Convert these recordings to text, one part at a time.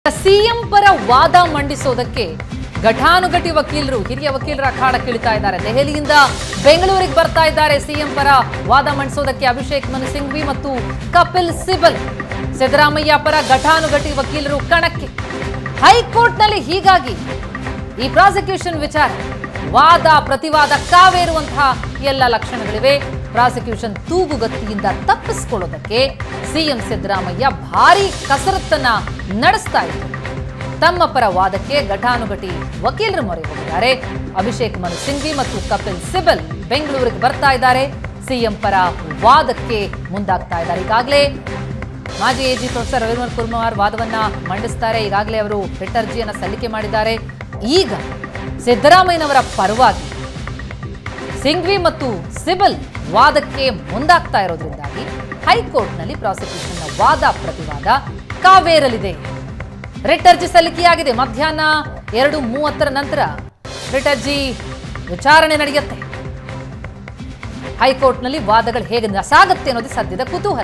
CM ಪರ ವಾದ ಮಂಡಿಸೋದಕ್ಕೆ ಘಟಾನುಘಟಿ ವಕೀಲರು ಹಿರಿಯ ವಕೀಲರ ಅಖಾಡಕ್ಕಿಳಿತಾ ಇದ್ದಾರೆ. ದೆಹಲಿಯಿಂದ ಬೆಂಗಳೂರಿಗೆ ಬರ್ತಾ ಇದ್ದಾರೆ ಸಿಎಂ ಪರ ವಾದ ಮಂಡಿಸೋದಕ್ಕೆ ಅಭಿಷೇಕ್ ಮನು ಸಿಂಘ್ವಿ ಮತ್ತು ಕಪಿಲ್ ಸಿಬಲ್. ಸಿದ್ದರಾಮಯ್ಯ ಪರ ಘಟಾನುಘಟಿ ವಕೀಲರು ಕಣಕ್ಕೆ. ಹೈಕೋರ್ಟ್ನಲ್ಲಿ ಹೀಗಾಗಿ ಈ ಪ್ರಾಸಿಕ್ಯೂಷನ್ ವಿಚಾರ ವಾದ ಪ್ರತಿವಾದ ಕಾವೇರುವಂತಹ ಎಲ್ಲ ಲಕ್ಷಣಗಳಿವೆ. ಪ್ರಾಸಿಕ್ಯೂಷನ್ ತೂಗುಗತ್ತಿಯಿಂದ ತಪ್ಪಿಸಿಕೊಳ್ಳೋದಕ್ಕೆ ಸಿಎಂ ಸಿದ್ದರಾಮಯ್ಯ ಭಾರಿ ಕಸರತ್ತನ್ನ ನಡೆಸ್ತಾ ಇದ್ದಾರೆ. ತಮ್ಮ ಪರ ವಾದಕ್ಕೆ ಘಟಾನುಘಟಿ ವಕೀಲರು ಮೊರೆ ಹೋಗಿದ್ದಾರೆ. ಅಭಿಷೇಕ್ ಮನು ಸಿಂಘ್ವಿ ಮತ್ತು ಕಪಿಲ್ ಸಿಬಲ್ ಬೆಂಗಳೂರಿಗೆ ಬರ್ತಾ ಇದ್ದಾರೆ. ಸಿಎಂ ಪರ ವಾದಕ್ಕೆ ಮುಂದಾಗ್ತಾ ಇದ್ದಾರೆ. ಈಗಾಗಲೇ ಮಾಜಿ ಎಜಿ ಪ್ರೊಫೆಸರ್ ರವೀಂದ್ರ ಕುಮಾರ್ ವಾದವನ್ನ ಮಂಡಿಸ್ತಾರೆ. ಈಗಾಗಲೇ ಅವರು ರಿಟ್ ಅರ್ಜಿಯನ್ನು ಸಲ್ಲಿಕೆ ಮಾಡಿದ್ದಾರೆ. ಈಗ ಸಿದ್ದರಾಮಯ್ಯನವರ ಪರವಾಗಿ ಸಿಂಘ್ವಿ ಮತ್ತು ಸಿಬಲ್ ವಾದಕ್ಕೆ ಮುಂದಾಗ್ತಾ ಇರೋದ್ರಿಂದಾಗಿ ಹೈಕೋರ್ಟ್ನಲ್ಲಿ ಪ್ರಾಸಿಕ್ಯೂಷನ್ನ ವಾದ ಪ್ರತಿವಾದ ಕಾವೇರಲಿದೆ. ರಿಟ್ ಅರ್ಜಿ ಸಲ್ಲಿಕೆಯಾಗಿದೆ. ಮಧ್ಯಾಹ್ನ 2:30 ನಂತರ ರಿಟ್ ಅರ್ಜಿ ವಿಚಾರಣೆ ನಡೆಯುತ್ತೆ. ಹೈಕೋರ್ಟ್ನಲ್ಲಿ ವಾದಗಳು ಹೇಗೆ ಸಾಗುತ್ತೆ ಅನ್ನೋದು ಸದ್ಯದ ಕುತೂಹಲ.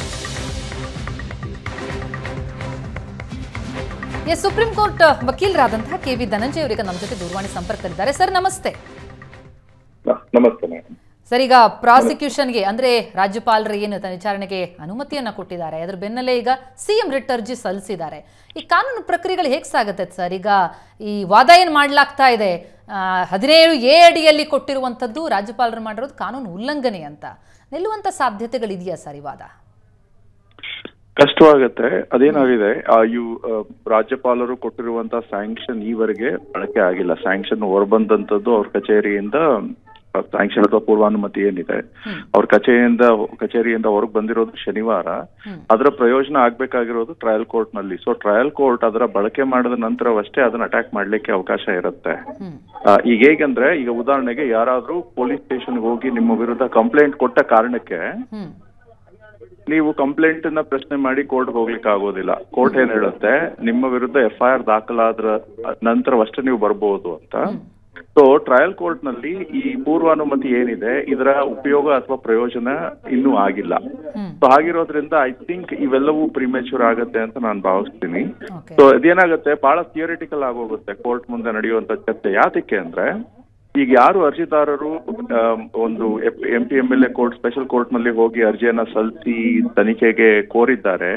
ಸುಪ್ರೀಂ ಕೋರ್ಟ್ ವಕೀಲರಾದಂತಹ KV ಧನಂಜಯ ಅವರಿಗೆ ನಮ್ಮ ಜೊತೆ ದೂರವಾಣಿ ಸಂಪರ್ಕದಲ್ಲಿದ್ದಾರೆ. ಸರ್ ನಮಸ್ತೆ. ನಮಸ್ತೆ ಮೇಡಮ್. ಸರ್, ಈಗ ಪ್ರಾಸಿಕ್ಯೂಷನ್ಗೆ ಅಂದ್ರೆ ರಾಜ್ಯಪಾಲರು ಏನು ವಿಚಾರಣೆಗೆ ಅನುಮತಿಯನ್ನ ಕೊಟ್ಟಿದ್ದಾರೆ, ಅದರ ಬೆನ್ನಲ್ಲೇ ಈಗ ಸಿಎಂ ರಿಟ್ ಅರ್ಜಿ ಸಲ್ಲಿಸಿದ್ದಾರೆ. ಈ ಕಾನೂನು ಪ್ರಕ್ರಿಯೆಗಳು ಹೇಗೆ ಸಾಗುತ್ತೆ ಸರ್? ಈಗ ಈ ವಾದ ಏನು ಮಾಡಲಾಗ್ತಾ ಇದೆ, 17A ಅಡಿಯಲ್ಲಿ ಕೊಟ್ಟಿರುವಂಥದ್ದು ರಾಜ್ಯಪಾಲರು ಮಾಡಿರೋದು ಕಾನೂನು ಉಲ್ಲಂಘನೆ ಅಂತ ನಿಲ್ಲುವಂತ ಸಾಧ್ಯತೆಗಳಿದೆಯಾ ಸರ್? ಈ ವಾದ ಕಷ್ಟವಾಗತ್ತೆ. ಅದೇನಾಗಿದೆ, ರಾಜ್ಯಪಾಲರು ಕೊಟ್ಟಿರುವಂತ ಸ್ಯಾಂಕ್ಷನ್ ಈವರೆಗೆ ಬಳಕೆ ಆಗಿಲ್ಲ. ಸ್ಯಾಂಕ್ಷನ್ ಹೊರಬಂದಂತದ್ದು ಅವ್ರ ಕಚೇರಿಯಿಂದ, ಸ್ಯಾಂಕ್ಷನ್ ಅಥವಾ ಪೂರ್ವಾನುಮತಿ ಏನಿದೆ ಅವ್ರ ಕಚೇರಿಯಿಂದ ಹೊರಗೆ ಬಂದಿರೋದು ಶನಿವಾರ. ಅದರ ಪ್ರಯೋಜನ ಆಗ್ಬೇಕಾಗಿರೋದು ಟ್ರಯಲ್ ಕೋರ್ಟ್ ನಲ್ಲಿ. ಸೊ ಟ್ರಯಲ್ ಕೋರ್ಟ್ ಅದರ ಬಳಕೆ ಮಾಡಿದ ನಂತರವಷ್ಟೇ ಅದನ್ನ ಅಟ್ಯಾಕ್ ಮಾಡ್ಲಿಕ್ಕೆ ಅವಕಾಶ ಇರುತ್ತೆ. ಈಗ ಹೇಗಂದ್ರೆ, ಈಗ ಉದಾಹರಣೆಗೆ ಯಾರಾದ್ರೂ ಪೊಲೀಸ್ ಸ್ಟೇಷನ್ಗೆ ಹೋಗಿ ನಿಮ್ಮ ವಿರುದ್ಧ ಕಂಪ್ಲೇಂಟ್ ಕೊಟ್ಟ ಕಾರಣಕ್ಕೆ ನೀವು ಕಂಪ್ಲೇಂಟ್ ನ ಪ್ರಶ್ನೆ ಮಾಡಿ ಕೋರ್ಟ್ ಹೋಗ್ಲಿಕ್ಕೆ ಆಗೋದಿಲ್ಲ. ಕೋರ್ಟ್ ಏನ್ ಹೇಳುತ್ತೆ, ನಿಮ್ಮ ವಿರುದ್ಧ FIR ದಾಖಲಾದ್ರ ನಂತರವಷ್ಟೇ ನೀವು ಬರ್ಬೋದು ಅಂತ. ಸೊ ಟ್ರಯಲ್ ಕೋರ್ಟ್ ನಲ್ಲಿ ಈ ಪೂರ್ವಾನುಮತಿ ಏನಿದೆ ಇದರ ಉಪಯೋಗ ಅಥವಾ ಪ್ರಯೋಜನ ಇನ್ನೂ ಆಗಿಲ್ಲ. ಸೊ ಆಗಿರೋದ್ರಿಂದ ಐ ಥಿಂಕ್ ಇವೆಲ್ಲವೂ ಪ್ರಿಮೆಚೂರ್ ಆಗತ್ತೆ ಅಂತ ನಾನು ಭಾವಿಸ್ತೀನಿ. ಸೊ ಇದೇನಾಗುತ್ತೆ, ಬಹಳ ಥಿಯರಿಟಿಕಲ್ ಆಗೋಗುತ್ತೆ ಕೋರ್ಟ್ ಮುಂದೆ ನಡೆಯುವಂತ ಚರ್ಚೆ. ಯಾತಕ್ಕೆ ಅಂದ್ರೆ, ಈಗ ಯಾರು ಅರ್ಜಿದಾರರು ಒಂದು MP MLA court, special court ನಲ್ಲಿ ಹೋಗಿ ಅರ್ಜಿಯನ್ನ ಸಲ್ಲಿಸಿ ತನಿಖೆಗೆ ಕೋರಿದ್ದಾರೆ,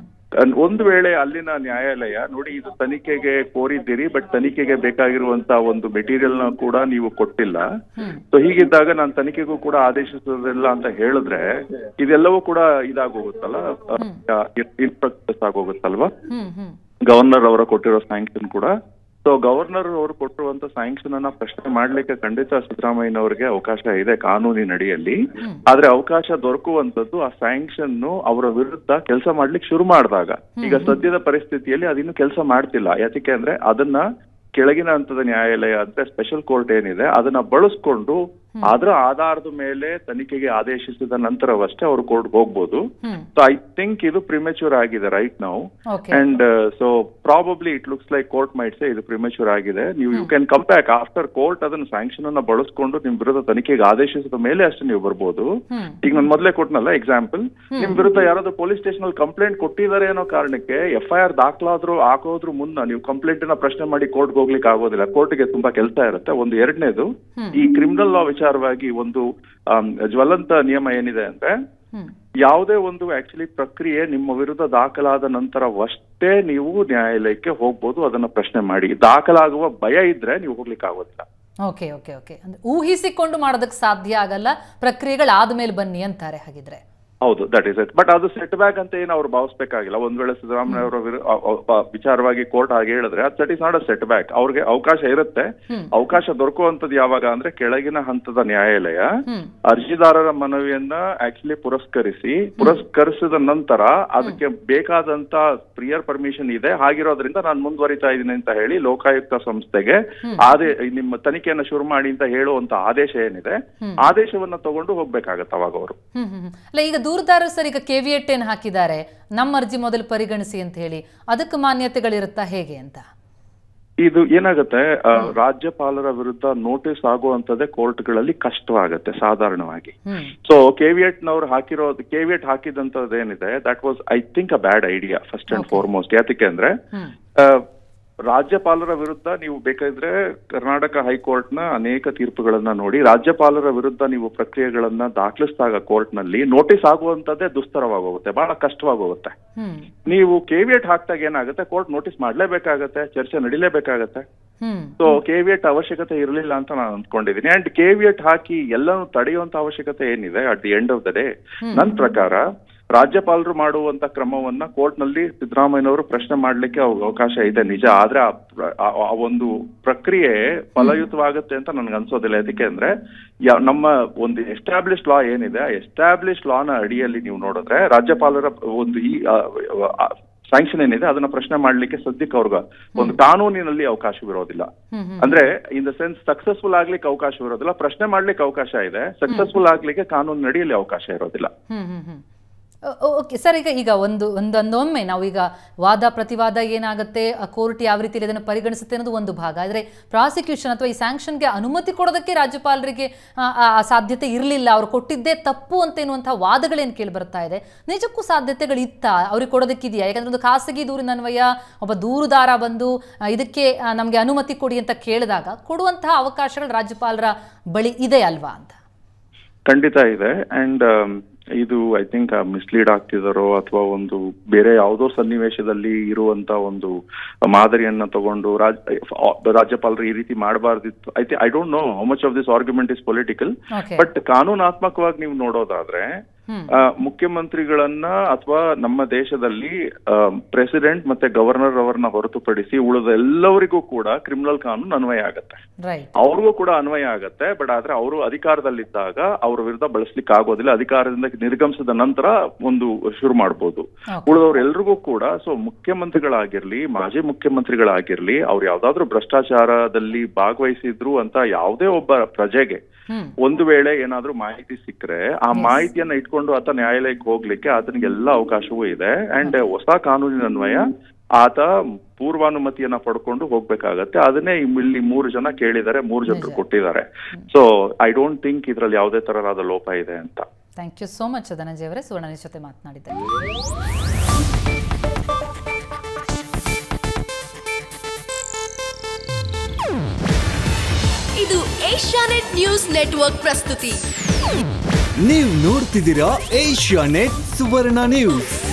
ಒಂದು ವೇಳೆ ಅಲ್ಲಿನ ನ್ಯಾಯಾಲಯ ನೋಡಿ ಇದು ತನಿಖೆಗೆ ಕೋರಿದ್ದೀರಿ ಬಟ್ ತನಿಖೆಗೆ ಬೇಕಾಗಿರುವಂತ ಒಂದು ಮೆಟೀರಿಯಲ್ ನ ಕೂಡ ನೀವು ಕೊಟ್ಟಿಲ್ಲ, ಸೊ ಹೀಗಿದ್ದಾಗ ನಾನು ತನಿಖೆಗೂ ಕೂಡ ಆದೇಶಿಸೋದಿಲ್ಲ ಅಂತ ಹೇಳಿದ್ರೆ ಇದೆಲ್ಲವೂ ಕೂಡ ಇದಾಗೋಗುತ್ತಲ್ಲ, ಇನ್ಫ್ರಾಕ್ಚರ್ಸ್ ಆಗೋಗುತ್ತಲ್ವಾ ಗವರ್ನರ್ ಅವರ ಕೊಟ್ಟಿರೋ ಸ್ಯಾಂಕ್ಷನ್ ಕೂಡ. ಸೊ ಗವರ್ನರ್ ಅವರು ಕೊಟ್ಟಿರುವಂತ ಸ್ಯಾಂಕ್ಷನ್ ಅನ್ನ ಪ್ರಶ್ನೆ ಮಾಡ್ಲಿಕ್ಕೆ ಖಂಡಿತ ಸಿದ್ದರಾಮಯ್ಯನವರಿಗೆ ಅವಕಾಶ ಇದೆ ಕಾನೂನಿನ ಅಡಿಯಲ್ಲಿ. ಆದ್ರೆ ಅವಕಾಶ ದೊರಕುವಂತದ್ದು ಆ ಸ್ಯಾಂಕ್ಷನ್ ಅವರ ವಿರುದ್ಧ ಕೆಲಸ ಮಾಡ್ಲಿಕ್ಕೆ ಶುರು ಮಾಡಿದಾಗ. ಈಗ ಸದ್ಯದ ಪರಿಸ್ಥಿತಿಯಲ್ಲಿ ಅದಿನ್ನು ಕೆಲಸ ಮಾಡ್ತಿಲ್ಲ. ಯಾಕೆ ಅಂದ್ರೆ ಅದನ್ನ ಕೆಳಗಿನ ಹಂತದ ನ್ಯಾಯಾಲಯ ಅಂದ್ರೆ ಸ್ಪೆಷಲ್ ಕೋರ್ಟ್ ಏನಿದೆ ಅದನ್ನ ಬಳಸ್ಕೊಂಡು ಅದರ ಆಧಾರದ ಮೇಲೆ ತನಿಖೆಗೆ ಆದೇಶಿಸಿದ ನಂತರವಷ್ಟೇ ಅವರು ಕೋರ್ಟ್ ಹೋಗ್ಬೋದು. ಸೊ ಐ ಥಿಂಕ್ ಇದು ಪ್ರಿಮೆಚೂರ್ ಆಗಿದೆ right now. And so probably it looks like court might say ಇದು ಪ್ರಿಮೆಚೂರ್ ಆಗಿದೆ. ನೀವು you can come back after court ಅದನ್ನ ಸ್ಯಾಂಕ್ಷನ್ ಅನ್ನ ಬಳಸ್ಕೊಂಡು ನಿಮ್ ವಿರುದ್ಧ ತನಿಖೆಗೆ ಆದೇಶಿಸಿದ ಮೇಲೆ ಅಷ್ಟೇ ನೀವು ಬರ್ಬೋದು. ಈಗ ನಾನು ಮೊದಲೇ ಕೊಟ್ಟನಲ್ಲ ಎಕ್ಸಾಂಪಲ್, ನಿಮ್ ವಿರುದ್ಧ ಯಾರಾದ್ರೂ ಪೊಲೀಸ್ ಸ್ಟೇಷನ್ ಅಲ್ಲಿ ಕಂಪ್ಲೇಂಟ್ ಕೊಟ್ಟಿದ್ದಾರೆ ಅನ್ನೋ ಕಾರಣಕ್ಕೆ FIR ದಾಖಲಾದ್ರು ಹಾಕೋದ್ರ ಮುನ್ನ ನೀವು ಕಂಪ್ಲೇಂಟ್ ನ ಪ್ರಶ್ನೆ ಮಾಡಿ ಕೋರ್ಟ್ ಹೋಗ್ಲಿಕ್ಕೆ ಆಗೋದಿಲ್ಲ. ಕೋರ್ಟ್ಗೆ ತುಂಬಾ ಕೆಲಸ ಇರುತ್ತೆ. ಒಂದು. ಎರಡನೇದು, ಈ ಕ್ರಿಮಿನಲ್ ಲಾ ವಿಚಾರವಾಗಿ ಒಂದು ಜ್ವಲಂತ ನಿಯಮ ಏನಿದೆ ಅಂದ್ರೆ, ಯಾವುದೇ ಒಂದು ಆಕ್ಚುಲಿ ಪ್ರಕ್ರಿಯೆ ನಿಮ್ಮ ವಿರುದ್ಧ ದಾಖಲಾದ ನಂತರವಷ್ಟೇ ನೀವು ನ್ಯಾಯಾಲಯಕ್ಕೆ ಹೋಗ್ಬೋದು ಅದನ್ನ ಪ್ರಶ್ನೆ ಮಾಡಿ. ದಾಖಲಾಗುವ ಭಯ ಇದ್ರೆ ನೀವು ಹೋಗ್ಲಿಕ್ಕೆ ಆಗೋದಿಲ್ಲ. ಓಕೆ ಓಕೆ ಓಕೆ ಅಂದ್ರೆ ಊಹಿಸಿಕೊಂಡು ಮಾಡೋದಕ್ಕೆ ಸಾಧ್ಯ ಆಗಲ್ಲ, ಪ್ರಕ್ರಿಯೆಗಳಾದ್ಮೇಲೆ ಬನ್ನಿ ಅಂತಾರೆ ಹಾಗಿದ್ರೆ. ಹೌದು, ದಟ್ ಇಸ್ ಇಟ್. ಬಟ್ ಅದು ಸೆಟ್ ಬ್ಯಾಕ್ ಅಂತ ಏನು ಅವ್ರು ಭಾವಿಸ್ಬೇಕಾಗಿಲ್ಲ. ಒಂದ್ ವೇಳೆ ಸಿದ್ದರಾಮಯ್ಯ ಅವರ ವಿಚಾರವಾಗಿ ಕೋರ್ಟ್ ಹಾಗೆ ಹೇಳಿದ್ರೆ that is not a set back. ಅವ್ರಿಗೆ ಅವಕಾಶ ಇರುತ್ತೆ. ಅವಕಾಶ ದೊರಕುವಂತದ್ದು ಯಾವಾಗ ಅಂದ್ರೆ, ಕೆಳಗಿನ ಹಂತದ ನ್ಯಾಯಾಲಯ ಅರ್ಜಿದಾರರ ಮನವಿಯನ್ನ ಆಕ್ಚುಲಿ ಪುರಸ್ಕರಿಸಿದ ನಂತರ ಅದಕ್ಕೆ ಬೇಕಾದಂತ ಪ್ರಿಯರ್ ಪರ್ಮಿಷನ್ ಇದೆ, ಹಾಗಿರೋದ್ರಿಂದ ನಾನು ಮುಂದುವರಿತಾ ಇದ್ದೀನಿ ಅಂತ ಹೇಳಿ ಲೋಕಾಯುಕ್ತ ಸಂಸ್ಥೆಗೆ ನಿಮ್ಮ ತನಿಖೆಯನ್ನ ಶುರು ಮಾಡಿ ಅಂತ ಹೇಳುವಂತ ಆದೇಶ ಏನಿದೆ, ಆದೇಶವನ್ನ ತಗೊಂಡು ಹೋಗ್ಬೇಕಾಗತ್ತೆ ಅವಾಗ ಅವರು. ಈಗ ದೂರದಾರರು ಸರ್ ಈಗ ಕೇವಿಯಟ್ ಏನ್ ಹಾಕಿದ್ದಾರೆ, ನಮ್ಮ ಅರ್ಜಿ ಮೊದಲು ಪರಿಗಣಿಸಿ ಅಂತ ಹೇಳಿ, ಅದಕ್ಕೆ ಮಾನ್ಯತೆಗಳಿರುತ್ತಾ ಹೇಗೆ ಅಂತ? ಇದು ಏನಾಗುತ್ತೆ, ರಾಜ್ಯಪಾಲರ ವಿರುದ್ಧ ನೋಟಿಸ್ ಆಗುವಂತದ್ದೇ ಕೋರ್ಟ್ಗಳಲ್ಲಿ ಕಷ್ಟವಾಗುತ್ತೆ ಸಾಧಾರಣವಾಗಿ. ಸೊ ಕೆವಿಯಟ್ ಹಾಕಿದಂತದ್ದೇನಿದೆ, that was I think a bad idea first and foremost. ಯಾತಕ್ಕೆ ಅಂದ್ರೆ ರಾಜ್ಯಪಾಲರ ವಿರುದ್ಧ ನೀವು ಬೇಕಾದ್ರೆ ಕರ್ನಾಟಕ ಹೈಕೋರ್ಟ್ ನ ಅನೇಕ ತೀರ್ಪುಗಳನ್ನ ನೋಡಿ, ರಾಜ್ಯಪಾಲರ ವಿರುದ್ಧ ನೀವು ಪ್ರಕ್ರಿಯೆಗಳನ್ನ ದಾಖಲಿಸಿದಾಗ ಕೋರ್ಟ್ ನಲ್ಲಿ ನೋಟಿಸ್ ಆಗುವಂತದ್ದೇ ದುಸ್ತರವಾಗೋಗುತ್ತೆ, ಬಹಳ ಕಷ್ಟವಾಗೋಗುತ್ತೆ. ನೀವು ಕೆವಿಯಟ್ ಹಾಕ್ದಾಗ ಏನಾಗುತ್ತೆ, ಕೋರ್ಟ್ ನೋಟಿಸ್ ಮಾಡ್ಲೇಬೇಕಾಗತ್ತೆ, ಚರ್ಚೆ ನಡಿಲೇಬೇಕಾಗತ್ತೆ. ಸೊ ಕೆವಿಯಟ್ ಅವಶ್ಯಕತೆ ಇರಲಿಲ್ಲ ಅಂತ ನಾನು ಅಂದ್ಕೊಂಡಿದ್ದೀನಿ. ಅಂಡ್ ಕೆವಿಯಟ್ ಹಾಕಿ ಎಲ್ಲಾನು ತಡೆಯುವಂತ ಅವಶ್ಯಕತೆ ಏನಿದೆ at the end of the day, ನನ್ನ ಪ್ರಕಾರ ರಾಜ್ಯಪಾಲರು ಮಾಡುವಂತ ಕ್ರಮವನ್ನ ಕೋರ್ಟ್ ನಲ್ಲಿ ಸಿದ್ದರಾಮಯ್ಯನವರು ಪ್ರಶ್ನೆ ಮಾಡ್ಲಿಕ್ಕೆ ಅವಕಾಶ ಇದೆ ನಿಜ. ಆದ್ರೆ ಆ ಒಂದು ಪ್ರಕ್ರಿಯೆ ಫಲಯುತವಾಗುತ್ತೆ ಅಂತ ನನ್ಗೆ ಅನ್ಸೋದಿಲ್ಲ. ಅದಕ್ಕೆ ಅಂದ್ರೆ ನಮ್ಮ ಒಂದು ಎಸ್ಟಾಬ್ಲಿಷ್ ಲಾ ಏನಿದೆ, ಎಸ್ಟಾಬ್ಲಿಷ್ ಲಾನ ಅಡಿಯಲ್ಲಿ ನೀವು ನೋಡಿದ್ರೆ ರಾಜ್ಯಪಾಲರ ಒಂದು ಈ ಸ್ಯಾಂಕ್ಷನ್ ಏನಿದೆ ಅದನ್ನ ಪ್ರಶ್ನೆ ಮಾಡ್ಲಿಕ್ಕೆ ಸದ್ಯಕ್ಕೆ ಅವ್ರಿಗೆ ಒಂದು ಕಾನೂನಿನಲ್ಲಿ ಅವಕಾಶವಿರೋದಿಲ್ಲ. ಅಂದ್ರೆ ಇನ್ ದ ಸೆನ್ಸ್ ಸಕ್ಸಸ್ಫುಲ್ ಆಗ್ಲಿಕ್ಕೆ ಅವಕಾಶವಿರೋದಿಲ್ಲ, ಪ್ರಶ್ನೆ ಮಾಡ್ಲಿಕ್ಕೆ ಅವಕಾಶ ಇದೆ, ಸಕ್ಸಸ್ಫುಲ್ ಆಗ್ಲಿಕ್ಕೆ ಕಾನೂನು ಅಡಿಯಲ್ಲಿ ಅವಕಾಶ ಇರೋದಿಲ್ಲ. ಓಕೆ ಸರ್, ಈಗ ಒಂದೊಮ್ಮೆ ನಾವು ಈಗ ವಾದ ಪ್ರತಿವಾದ ಏನಾಗುತ್ತೆ, ಕೋರ್ಟ್ ಯಾವ ರೀತಿಯಲ್ಲಿ ಅದನ್ನು ಪರಿಗಣಿಸುತ್ತೆ ಅನ್ನೋದು ಒಂದು ಭಾಗ. ಆದರೆ ಪ್ರಾಸಿಕ್ಯೂಷನ್ ಅಥವಾ ಈ ಸ್ಯಾಂಕ್ಷನ್ಗೆ ಅನುಮತಿ ಕೊಡೋದಕ್ಕೆ ರಾಜ್ಯಪಾಲರಿಗೆ ಸಾಧ್ಯತೆ ಇರಲಿಲ್ಲ, ಅವ್ರು ಕೊಟ್ಟಿದ್ದೇ ತಪ್ಪು ಅಂತ ಎನ್ನುವಂತಹ ವಾದಗಳೇನು ಕೇಳಿ ಬರ್ತಾ ಇದೆ. ನಿಜಕ್ಕೂ ಸಾಧ್ಯತೆಗಳಿತ್ತ ಅವ್ರಿಗೆ ಕೊಡೋದಕ್ಕಿದೆಯಾ? ಯಾಕಂದ್ರೆ ಒಂದು ಖಾಸಗಿ ದೂರಿನ ಅನ್ವಯ ಒಬ್ಬ ದೂರುದಾರ ಬಂದು ಇದಕ್ಕೆ ನಮಗೆ ಅನುಮತಿ ಕೊಡಿ ಅಂತ ಕೇಳಿದಾಗ ಕೊಡುವಂತಹ ಅವಕಾಶಗಳು ರಾಜ್ಯಪಾಲರ ಬಳಿ ಇದೆ ಅಲ್ವಾ ಅಂತ? ಖಂಡಿತ ಇದೆ. ಅಂಡ್ ಇದು ಐ ಥಿಂಕ್ ಮಿಸ್ಲೀಡ್ ಆಗ್ತಿದಾರೋ ಅಥವಾ ಒಂದು ಬೇರೆ ಯಾವುದೋ ಸನ್ನಿವೇಶದಲ್ಲಿ ಇರುವಂತ ಒಂದು ಮಾದರಿಯನ್ನ ತಗೊಂಡು ರಾಜ್ಯಪಾಲರು ಈ ರೀತಿ ಮಾಡಬಾರ್ದಿತ್ತು. I don't know how much of this argument is political, but ಕಾನೂನಾತ್ಮಕವಾಗಿ ನೀವು ನೋಡೋದಾದ್ರೆ ಮುಖ್ಯಮಂತ್ರಿಗಳನ್ನ ಅಥವಾ ನಮ್ಮ ದೇಶದಲ್ಲಿ ಪ್ರೆಸಿಡೆಂಟ್ ಮತ್ತೆ ಗವರ್ನರ್ ಅವರನ್ನ ಹೊರತುಪಡಿಸಿ ಉಳಿದ ಎಲ್ಲವರಿಗೂ ಕೂಡ ಕ್ರಿಮಿನಲ್ ಕಾನೂನು ಅನ್ವಯ ಆಗತ್ತೆ, ಅವ್ರಿಗೂ ಕೂಡ ಅನ್ವಯ ಆಗತ್ತೆ. ಬಟ್ ಆದ್ರೆ ಅವರು ಅಧಿಕಾರದಲ್ಲಿದ್ದಾಗ ಅವ್ರ ವಿರುದ್ಧ ಬಳಸ್ಲಿಕ್ಕೆ ಆಗೋದಿಲ್ಲ, ಅಧಿಕಾರದಿಂದ ನಿರ್ಗಮಿಸಿದ ನಂತರ ಒಂದು ಶುರು ಮಾಡ್ಬೋದು. ಉಳಿದವ್ರು ಎಲ್ರಿಗೂ ಕೂಡ, ಸೊ ಮುಖ್ಯಮಂತ್ರಿಗಳಾಗಿರ್ಲಿ ಮಾಜಿ ಮುಖ್ಯಮಂತ್ರಿಗಳಾಗಿರ್ಲಿ, ಅವ್ರು ಯಾವ್ದಾದ್ರು ಭ್ರಷ್ಟಾಚಾರದಲ್ಲಿ ಭಾಗವಹಿಸಿದ್ರು ಅಂತ ಯಾವುದೇ ಒಬ್ಬ ಪ್ರಜೆಗೆ ಒಂದು ವೇಳೆ ಏನಾದ್ರೂ ಮಾಹಿತಿ ಸಿಕ್ಕರೆ ಆ ಮಾಹಿತಿಯನ್ನ ಇಟ್ಕೊಂಡು ಆತ ನ್ಯಾಯಾಲಯಕ್ಕೆ ಹೋಗ್ಲಿಕ್ಕೆ ಆತನಿಗೆಲ್ಲ ಅವಕಾಶವೂ ಇದೆ. ಅಂಡ್ ಹೊಸ ಕಾನೂನಿನ ಅನ್ವಯ ಆತ ಪೂರ್ವಾನುಮತಿಯನ್ನ ಪಡ್ಕೊಂಡು ಹೋಗ್ಬೇಕಾಗತ್ತೆ. ಅದನ್ನೇ ಇಲ್ಲಿ 3 ಜನ ಕೇಳಿದ್ದಾರೆ, 3 ಜನರು ಕೊಟ್ಟಿದ್ದಾರೆ. ಸೊ ಐ ಡೋಂಟ್ ಥಿಂಕ್ ಇದ್ರಲ್ಲಿ ಯಾವುದೇ ತರಹದ ಲೋಪ ಇದೆ ಅಂತ. Thank you so much Dhananjaya ಅವರೇ, ಸುವರ್ಣ ನ್ಯೂಸ್ ಜೊತೆ ಮಾತನಾಡಿದ್ದಾರೆ. ಇದು ಏಷ್ಯಾನೆಟ್ ನ್ಯೂಸ್ ನೆಟ್ವರ್ಕ್ ಪ್ರಸ್ತುತಿ. ನೀವು ನೋಡ್ತಿದ್ದೀರಾ ಏಷ್ಯಾನೆಟ್ ಸುವರ್ಣ ನ್ಯೂಸ್.